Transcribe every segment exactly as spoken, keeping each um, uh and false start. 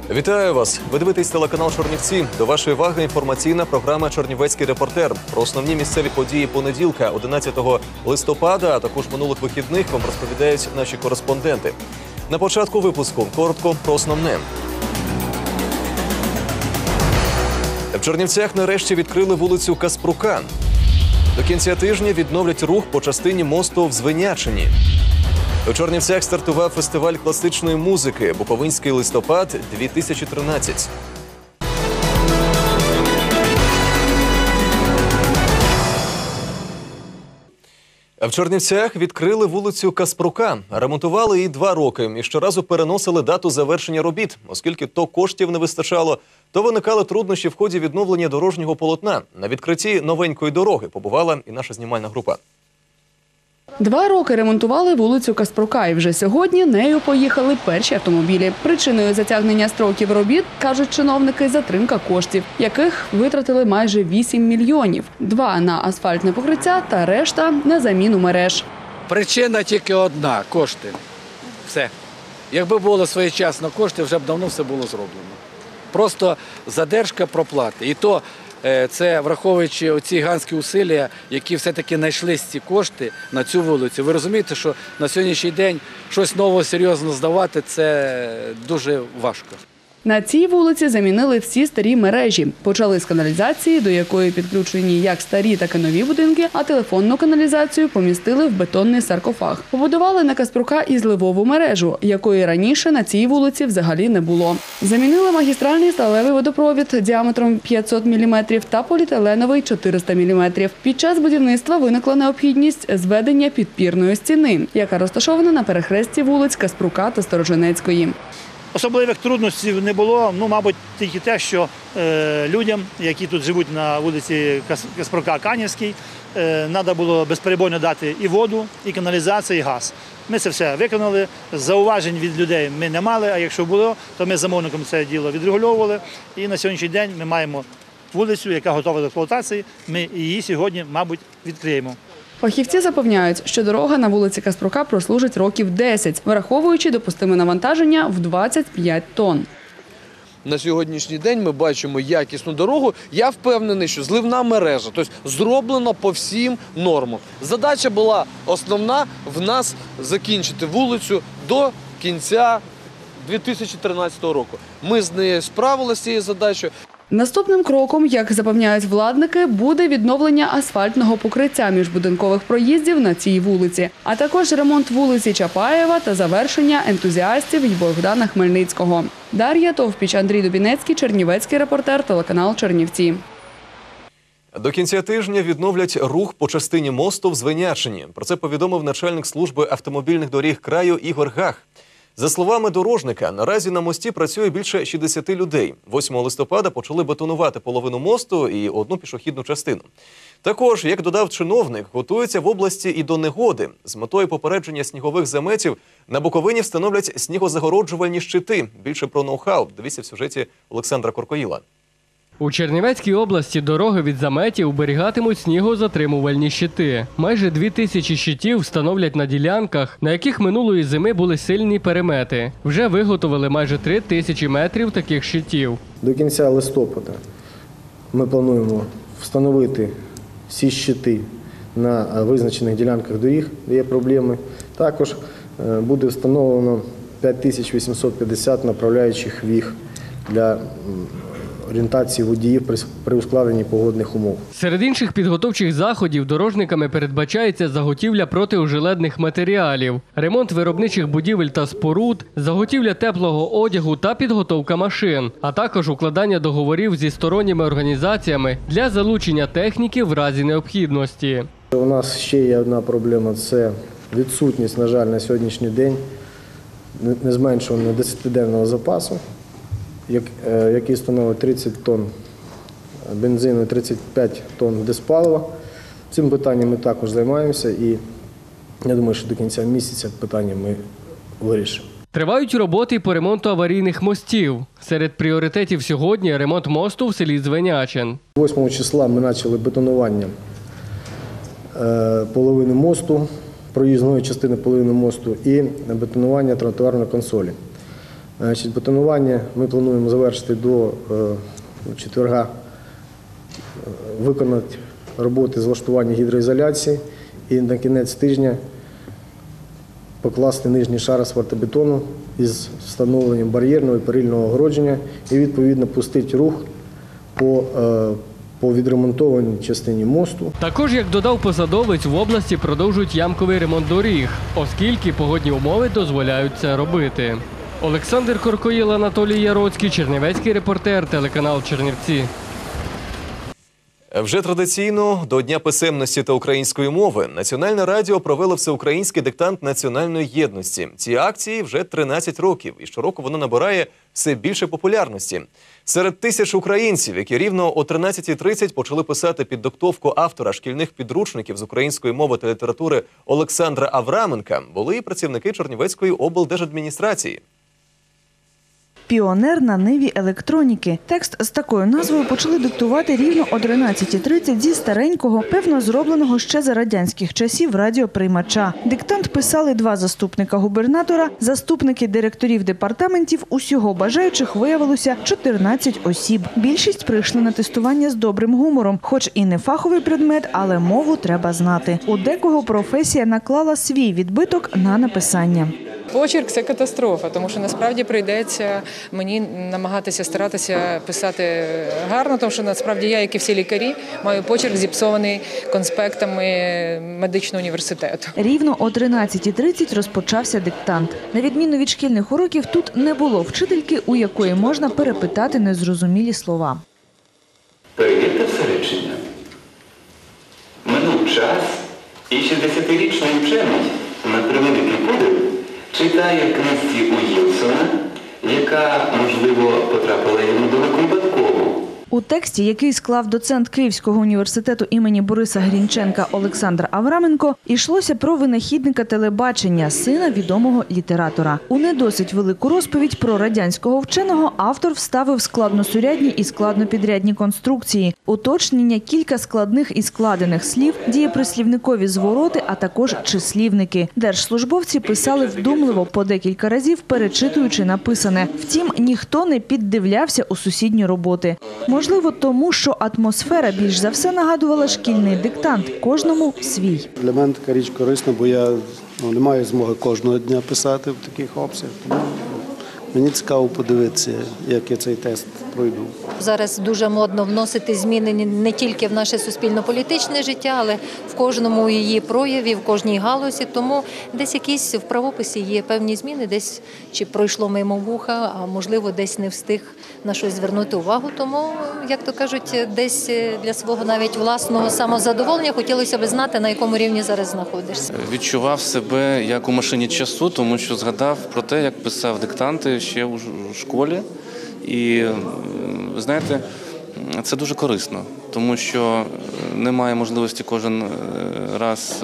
Вітаю вас! Ви дивитесь телеканал «Чернівці». До вашої уваги інформаційна програма «Чернівецький репортер». Про основні місцеві події понеділка, одинадцятого листопада, а також минулих вихідних вам розповідають наші кореспонденти. На початку випуску коротко про основне. В Чернівцях нарешті відкрили вулицю Каспрука. До кінця тижня відновлять рух по частині мосту в Звенячині. У Чернівцях стартував фестиваль класичної музики «Буковинський листопад дві тисячі тринадцять». В Чернівцях відкрили вулицю Каспрука. Ремонтували її два роки і щоразу переносили дату завершення робіт, оскільки то коштів не вистачало, то виникали труднощі в ході відновлення дорожнього полотна. На відкритті новенької дороги побувала і наша знімальна група. Два роки ремонтували вулицю Каспрука, і вже сьогодні нею поїхали перші автомобілі. Причиною затягнення строків робіт, кажуть чиновники, затримка коштів, яких витратили майже вісім мільйонів. Два – на асфальтне покриття та решта – на заміну мереж. Причина тільки одна – кошти. Все. Якби було своєчасно кошти, вже б давно все було зроблено. Просто задержка проплати. І то це враховуючи оці гігантські усилля, які все-таки знайшлись ці кошти на цю вулицю. Ви розумієте, що на сьогоднішній день щось нового серйозно здавати – це дуже важко. На цій вулиці замінили всі старі мережі. Почали з каналізації, до якої підключені як старі, так і нові будинки, а телефонну каналізацію помістили в бетонний саркофаг. Побудували на Каспрука і зливову мережу, якої раніше на цій вулиці взагалі не було. Замінили магістральний сталевий водопровід діаметром п'ятсот міліметрів та поліетиленовий чотириста міліметрів. Під час будівництва виникла необхідність зведення підпірної стіни, яка розташована на перехресті вулиць Каспрука та Сторожинецької. Особливих труднощів не було, ну, мабуть, тільки те, що е, людям, які тут живуть на вулиці Каспрука Канівській, е, треба було безперебойно дати і воду, і каналізацію, і газ. Ми це все виконали, зауважень від людей ми не мали, а якщо було, то ми з замовником це діло відрегульовували. І на сьогоднішній день ми маємо вулицю, яка готова до експлуатації, ми її сьогодні, мабуть, відкриємо. Фахівці запевняють, що дорога на вулиці Каспрука прослужить років десять, враховуючи допустиме навантаження в двадцять п'ять тонн. На сьогоднішній день ми бачимо якісну дорогу. Я впевнений, що зливна мережа, тобто зроблено по всім нормам. Задача була основна в нас закінчити вулицю до кінця дві тисячі тринадцятого року. Ми з нею справилися з цією задачею. Наступним кроком, як запевняють владники, буде відновлення асфальтного покриття міжбудинкових проїздів на цій вулиці, а також ремонт вулиці Чапаєва та завершення ентузіастів і Богдана Хмельницького. Дар'я Товпіч, Андрій Дубінецький, Чернівецький репортер, телеканал «Чернівці». До кінця тижня відновлять рух по частині мосту в Звенячині. Про це повідомив начальник служби автомобільних доріг краю Ігор Гах. За словами дорожника, наразі на мості працює більше шістдесят людей. восьмого листопада почали бетонувати половину мосту і одну пішохідну частину. Також, як додав чиновник, готуються в області і до негоди. З метою попередження снігових заметів на Буковині встановлять снігозагороджувальні щити. Більше про ноу-хау дивіться в сюжеті Олександра Коркоїла. У Чернівецькій області дороги від заметів уберігатимуть снігозатримувальні щити. Майже дві тисячі щитів встановлять на ділянках, на яких минулої зими були сильні перемети. Вже виготовили майже три тисячі метрів таких щитів. До кінця листопада ми плануємо встановити всі щити на визначених ділянках доріг, де є проблеми. Також буде встановлено п'ять тисяч вісімсот п'ятдесят направляючих віг для орієнтації водіїв при ускладненні погодних умов. Серед інших підготовчих заходів дорожниками передбачається заготівля протиужеледних матеріалів, ремонт виробничих будівель та споруд, заготівля теплого одягу та підготовка машин, а також укладання договорів зі сторонніми організаціями для залучення техніки в разі необхідності. У нас ще є одна проблема – це відсутність, на жаль, на сьогоднішній день незменшуваного десятиденного запасу, який становить тридцять тонн бензину і тридцять п'ять тонн диспалива. Цим питанням ми також займаємося і я думаю, що до кінця місяця питання ми вирішимо. Тривають роботи по ремонту аварійних мостів. Серед пріоритетів сьогодні – ремонт мосту в селі Звенячин. восьмого числа ми почали бетонування половини мосту, проїзної частини половини мосту і бетонування тротуарної консолі. Значить, бетонування ми плануємо завершити до е, четверга, е, виконати роботи з влаштування гідроізоляції і на кінець тижня покласти нижній шар асфальтобетону із встановленням бар'єрного і перильного огородження і відповідно пустити рух по, е, по відремонтованій частині мосту. Також, як додав посадовець, в області продовжують ямковий ремонт доріг, оскільки погодні умови дозволяють це робити. Олександр Коркоїл, Анатолій Яроцький, Чернівецький репортер, телеканал Чернівці. Вже традиційно до Дня писемності та української мови Національне радіо провело всеукраїнський диктант національної єдності. Ці акції вже тринадцять років, і щороку воно набирає все більше популярності. Серед тисяч українців, які рівно о тринадцятій тридцять почали писати під диктовку автора шкільних підручників з української мови та літератури Олександра Авраменка, були і працівники Чернівецької облдержадміністрації. «Піонер на ниві електроніки». Текст з такою назвою почали диктувати рівно о тринадцятій тридцять зі старенького, певно зробленого ще за радянських часів радіоприймача. Диктант писали два заступника губернатора, заступники директорів департаментів, усього бажаючих виявилося чотирнадцять осіб. Більшість прийшли на тестування з добрим гумором, хоч і не фаховий предмет, але мову треба знати. У декого професія наклала свій відбиток на написання. Почерк – це катастрофа, тому що насправді прийдеться мені намагатися старатися писати гарно, тому що насправді я, як і всі лікарі, маю почерк зіпсований конспектами медичного університету. Рівно о тринадцятій тридцять розпочався диктант. На відміну від шкільних уроків, тут не було вчительки, у якої можна перепитати незрозумілі слова. Перевірте все речення. Минув час, і шістдесятирічний вчений на превеликий подив читає в книжці Уілсона, яка, можливо, потрапила йому до рук випадково. У тексті, який склав доцент Київського університету імені Бориса Грінченка Олександр Авраменко, йшлося про винахідника телебачення, сина відомого літератора. У не досить велику розповідь про радянського вченого автор вставив складносурядні і складнопідрядні конструкції, уточнення кілька складних і складених слів, дієприслівникові звороти, а також числівники. Держслужбовці писали вдумливо по декілька разів, перечитуючи написане. Втім, ніхто не піддивлявся у сусідні роботи. Можливо, тому, що атмосфера більш за все нагадувала шкільний диктант, кожному свій. Для мене така річ корисна, бо я ну, не маю змоги кожного дня писати в таких обсягах. Тому мені цікаво подивитися, як я цей тест пройду. Зараз дуже модно вносити зміни не тільки в наше суспільно-політичне життя, але в кожному її прояві, в кожній галузі. Тому десь якісь в правописі є певні зміни, десь чи пройшло мимо вуха, а можливо десь не встиг на щось звернути увагу. Тому, як то кажуть, десь для свого навіть власного самозадоволення хотілося б знати, на якому рівні зараз знаходишся. Відчував себе як у машині часу, тому що згадав про те, як писав диктанти ще у школі. І, ви знаєте, це дуже корисно, тому що немає можливості кожен раз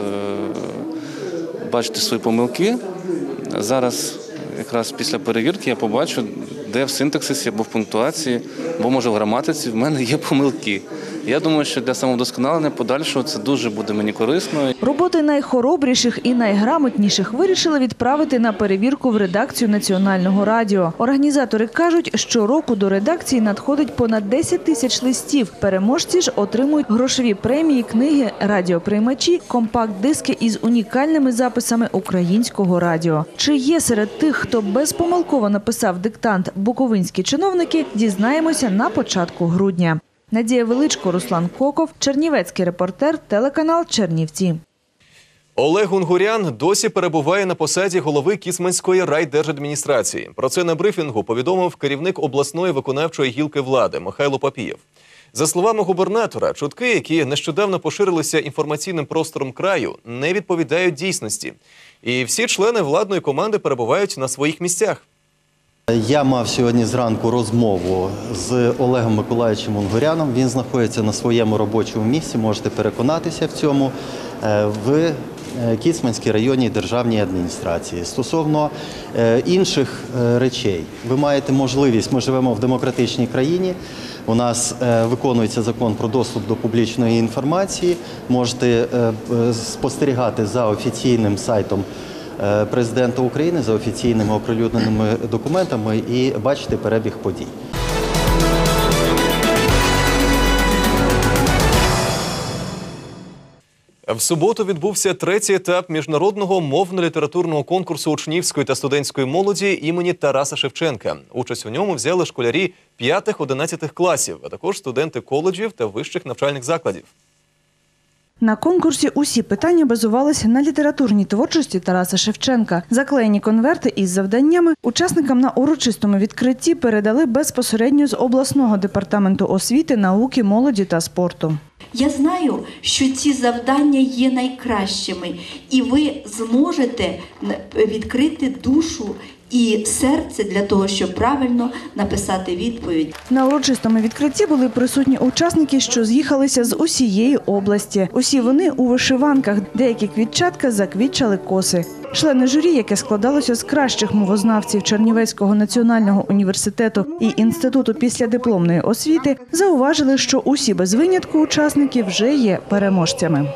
бачити свої помилки. Зараз якраз після перевірки я побачу, де в синтаксисі або в пунктуації, або, може, в граматиці в мене є помилки. Я думаю, що для самовдосконалення подальшого це дуже буде мені корисно. Роботи найхоробріших і найграмотніших вирішили відправити на перевірку в редакцію Національного радіо. Організатори кажуть, щороку до редакції надходить понад десять тисяч листів. Переможці ж отримують грошові премії, книги, радіоприймачі, компакт-диски із унікальними записами українського радіо. Чи є серед тих, хто безпомилково написав диктант, буковинські чиновники, дізнаємося на початку грудня. Надія Величко, Руслан Коков, Чернівецький репортер, телеканал Чернівці. Олег Унгурян досі перебуває на посаді голови Кіцманської райдержадміністрації. Про це на брифінгу повідомив керівник обласної виконавчої гілки влади Михайло Папієв. За словами губернатора, чутки, які нещодавно поширилися інформаційним простором краю, не відповідають дійсності. І всі члени владної команди перебувають на своїх місцях. Я мав сьогодні зранку розмову з Олегом Миколаївичем Унгуряном. Він знаходиться на своєму робочому місці, можете переконатися в цьому, в Кіцманській районній державній адміністрації. Стосовно інших речей, ви маєте можливість, ми живемо в демократичній країні, у нас виконується закон про доступ до публічної інформації, можете спостерігати за офіційним сайтом е, президента України за офіційними оприлюдненими документами і бачити перебіг подій. В суботу відбувся третій етап міжнародного мовно-літературного конкурсу учнівської та студентської молоді імені Тараса Шевченка. Участь у ньому взяли школярі п'ятих-одинадцятих класів, а також студенти коледжів та вищих навчальних закладів. На конкурсі усі питання базувалися на літературній творчості Тараса Шевченка. Заклеєні конверти із завданнями учасникам на урочистому відкритті передали безпосередньо з обласного департаменту освіти, науки, молоді та спорту. Я знаю, що ці завдання є найкращими, і ви зможете відкрити душу і серце для того, щоб правильно написати відповідь. На урочистому відкритті були присутні учасники, що з'їхалися з усієї області. Усі вони у вишиванках, деякі квітчатка заквітчали коси. Члени журі, яке складалося з кращих мовознавців Чернівецького національного університету і Інституту післядипломної освіти, зауважили, що усі без винятку учасники вже є переможцями.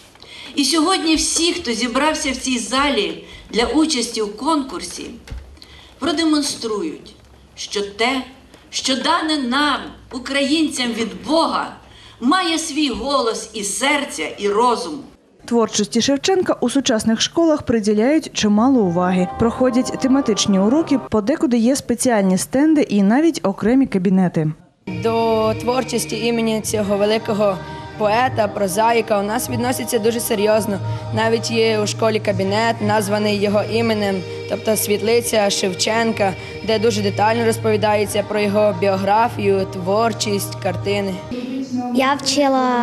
І сьогодні всі, хто зібрався в цій залі для участі у конкурсі, продемонструють, що те, що дане нам, українцям від Бога, має свій голос і серця, і розум. Творчості Шевченка у сучасних школах приділяють чимало уваги. Проходять тематичні уроки, подекуди є спеціальні стенди і навіть окремі кабінети. До творчості імені цього великого поета, прозаїка у нас відносяться дуже серйозно. Навіть є у школі кабінет, названий його іменем, тобто світлиця Шевченка, де дуже детально розповідається про його біографію, творчість, картини. Я вчила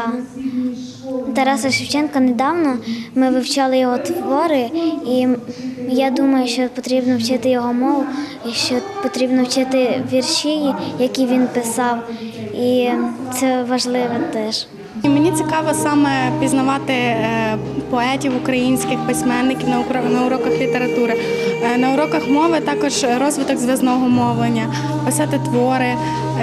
Тараса Шевченка недавно, ми вивчали його твори, і я думаю, що потрібно вчити його мову, і що потрібно вчити вірші, які він писав, і це важливо теж. Мені цікаво саме пізнавати поетів, українських письменників на уроках літератури. На уроках мови також розвиток зв'язного мовлення, писати твори,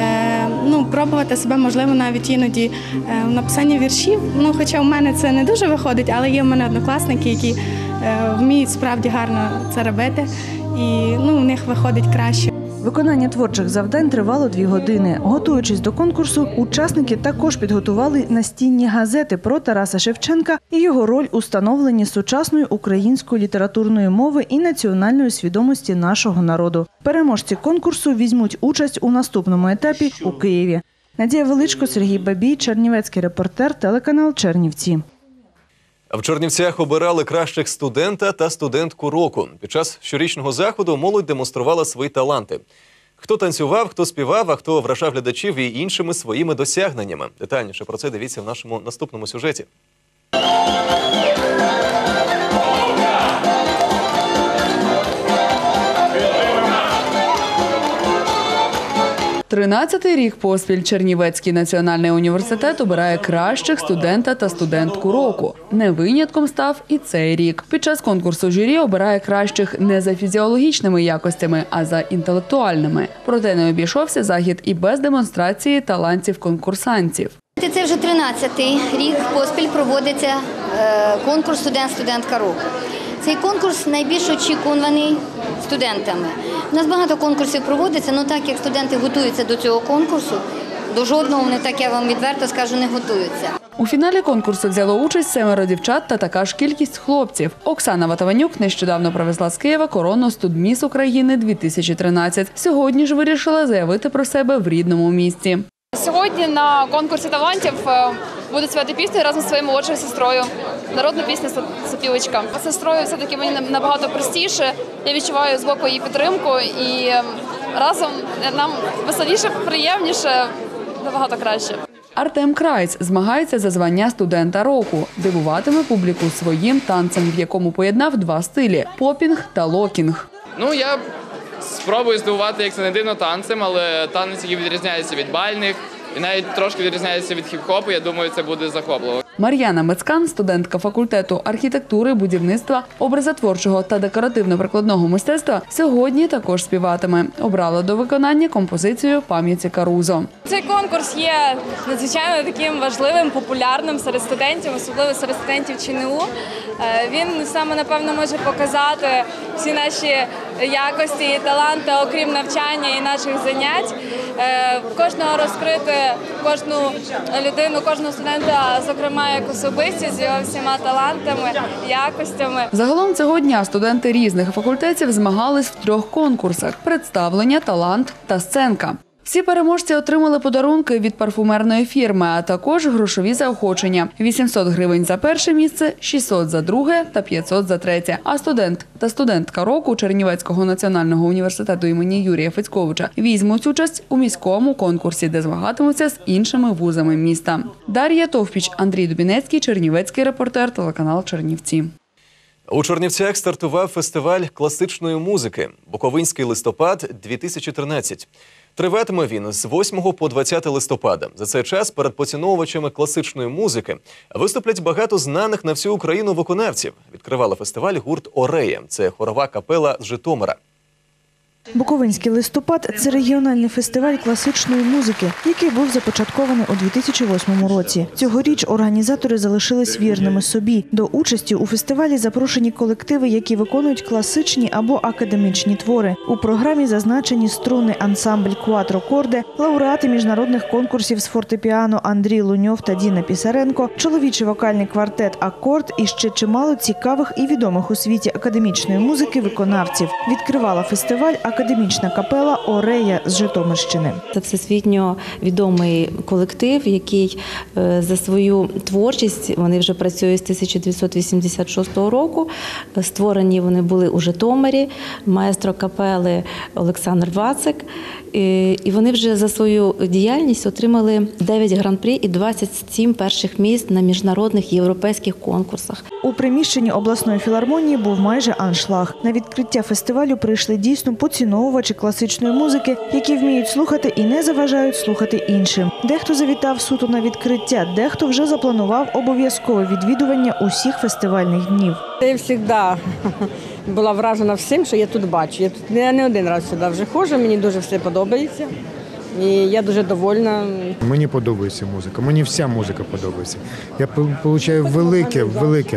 ну, пробувати себе, можливо, навіть іноді в написанні віршів. Ну, хоча в мене це не дуже виходить, але є в мене однокласники, які вміють справді гарно це робити, і ну, у них виходить краще. Виконання творчих завдань тривало дві години. Готуючись до конкурсу, учасники також підготували настінні газети про Тараса Шевченка і його роль у становленні сучасної української літературної мови і національної свідомості нашого народу. Переможці конкурсу візьмуть участь у наступному етапі у Києві. Надія Величко, Сергій Бабій, Чернівецький репортер, телеканал Чернівці. В Чернівцях обирали кращих студента та студентку року. Під час щорічного заходу молодь демонструвала свої таланти. Хто танцював, хто співав, а хто вражав глядачів і іншими своїми досягненнями. Детальніше про це дивіться в нашому наступному сюжеті. тринадцятий рік поспіль Чернівецький національний університет обирає кращих студента та студентку року. Не винятком став і цей рік. Під час конкурсу журі обирає кращих не за фізіологічними якостями, а за інтелектуальними. Проте не обійшовся захід і без демонстрації талантів конкурсантів. Це вже тринадцятий рік поспіль проводиться конкурс «Студент-студентка року». Цей конкурс найбільш очікуваний студентами. У нас багато конкурсів проводиться, але так як студенти готуються до цього конкурсу, до жодного вони, так я вам відверто скажу, не готуються. У фіналі конкурсу взяло участь семеро дівчат та така ж кількість хлопців. Оксана Ватаванюк нещодавно привезла з Києва корону «Студміс України дві тисячі тринадцять». Сьогодні ж вирішила заявити про себе в рідному місті. Сьогодні на конкурсі талантів буду співати пісню разом зі своєю молодшою сестрою. Народну пісню «Сопілочка». З сестрою все-таки мені набагато простіше. Я відчуваю з боку її підтримку і разом нам веселіше, приємніше, набагато краще. Артем Крайц змагається за звання студента року. Дивуватиме публіку своїм танцем, в якому поєднав два стилі – попінг та локінг. Ну, я спробую здивувати, як це не дивно, танцем, але танець, який відрізняється від бальних, і навіть трошки відрізняється від хіп-хопу, я думаю, це буде захопливо. Мар'яна Мицкан, студентка факультету архітектури, будівництва, образотворчого та декоративно-прикладного мистецтва, сьогодні також співатиме. Обрала до виконання композицію «Пам'яті Карузо». Цей конкурс є надзвичайно таким важливим, популярним серед студентів, особливо серед студентів ЧНУ. Він саме, напевно, може показати всі наші якості і таланти, окрім навчання і наших занять. Кожного розкрити, кожну людину, кожного студента, зокрема, як особистість з його всіма талантами, якостями. Загалом цього дня студенти різних факультетів змагались в трьох конкурсах – представлення, талант та сценка. Всі переможці отримали подарунки від парфумерної фірми, а також грошові заохочення – вісімсот гривень за перше місце, шістсот за друге та п'ятсот за третє. А студент та студентка року Чернівецького національного університету імені Юрія Федьковича візьмуть участь у міському конкурсі, де змагатимуться з іншими вузами міста. Дар'я Товпіч, Андрій Дубінецький, Чернівецький репортер, телеканал Чернівці. У Чернівцях стартував фестиваль класичної музики «Буковинський листопад-дві тисячі тринадцять». Триватиме він з восьмого по двадцяте листопада. За цей час перед поціновувачами класичної музики виступлять багато знаних на всю Україну виконавців. Відкривала фестиваль гурт «Орея». Це хорова капела з Житомира. Буковинський листопад – це регіональний фестиваль класичної музики, який був започаткований у дві тисячі восьмому році. Цьогоріч організатори залишились вірними собі. До участі у фестивалі запрошені колективи, які виконують класичні або академічні твори. У програмі зазначені струнний ансамбль «Кватро Корде», лауреати міжнародних конкурсів з фортепіано Андрій Луньов та Діна Пісаренко, чоловічий вокальний квартет «Акорд» і ще чимало цікавих і відомих у світі академічної музики виконавців. Відкривала фестиваль академічна капела «Орея» з Житомирщини. Це всесвітньо відомий колектив, який за свою творчість, вони вже працюють з тисяча дев'ятсот вісімдесят шостого року, створені вони були у Житомирі, маестро капели Олександр Вацик, і вони вже за свою діяльність отримали дев'ять гран-прі і двадцять сім перших місць на міжнародних європейських конкурсах. У приміщенні обласної філармонії був майже аншлаг. На відкриття фестивалю прийшли дійсно поціновувачі класичної музики, які вміють слухати і не заважають слухати іншим. Дехто завітав суто на відкриття, дехто вже запланував обов'язкове відвідування усіх фестивальних днів. Я завжди була вражена всім, що я тут бачу. Я тут не, не один раз сюди вже ходжу, мені дуже все подобається. І я дуже довольна. Мені подобається музика, мені вся музика подобається. Я отримую велике, велике.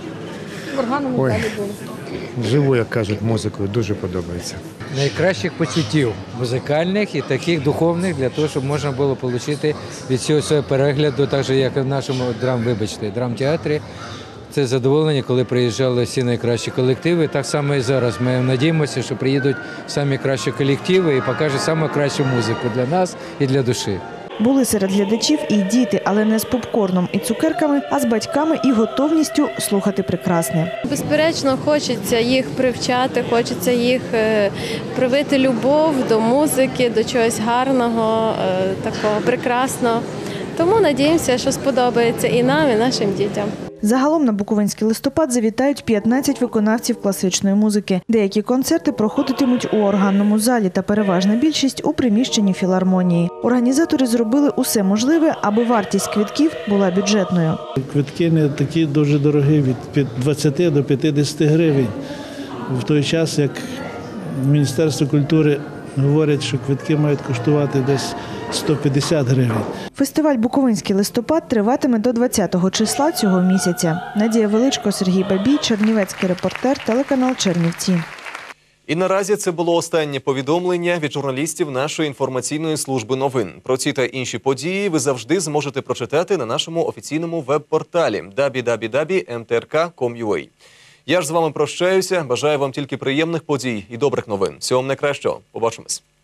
Ой, живу, як кажуть, музикою, дуже подобається. Найкращих почуттів музикальних і таких духовних, для того, щоб можна було отримати від цього свого перегляду, так же, як і в нашому драм, вибачте, драмтеатрі. Це задоволення, коли приїжджали всі найкращі колективи. Так само і зараз. Ми надіємося, що приїдуть самі кращі колективи і покажуть саму кращу музику для нас і для душі. Були серед глядачів і діти, але не з попкорном і цукерками, а з батьками і готовністю слухати прекрасне. Безперечно, хочеться їх привчати, хочеться їх привити любов до музики, до чогось гарного, такого прекрасного. Тому надіємося, що сподобається і нам, і нашим дітям. Загалом на Буковинський листопад завітають п'ятнадцять виконавців класичної музики. Деякі концерти проходитимуть у органному залі та переважна більшість у приміщенні філармонії. Організатори зробили усе можливе, аби вартість квитків була бюджетною. Квитки не такі дуже дорогі, від двадцяти до п'ятдесяти гривень. В той час, як Міністерство культури говорять, що квитки мають коштувати десь сто п'ятдесят гривень. Фестиваль «Буковинський листопад» триватиме до двадцятого числа цього місяця. Надія Величко, Сергій Бабій, Чернівецький репортер, телеканал Чернівці. І наразі це було останнє повідомлення від журналістів нашої інформаційної служби новин. Про ці та інші події ви завжди зможете прочитати на нашому офіційному веб-порталі дабл ю дабл ю дабл ю крапка ем те ер ка крапка ком крапка ю а. Я ж з вами прощаюся, бажаю вам тільки приємних подій і добрих новин. Всього вам найкращого. Побачимось.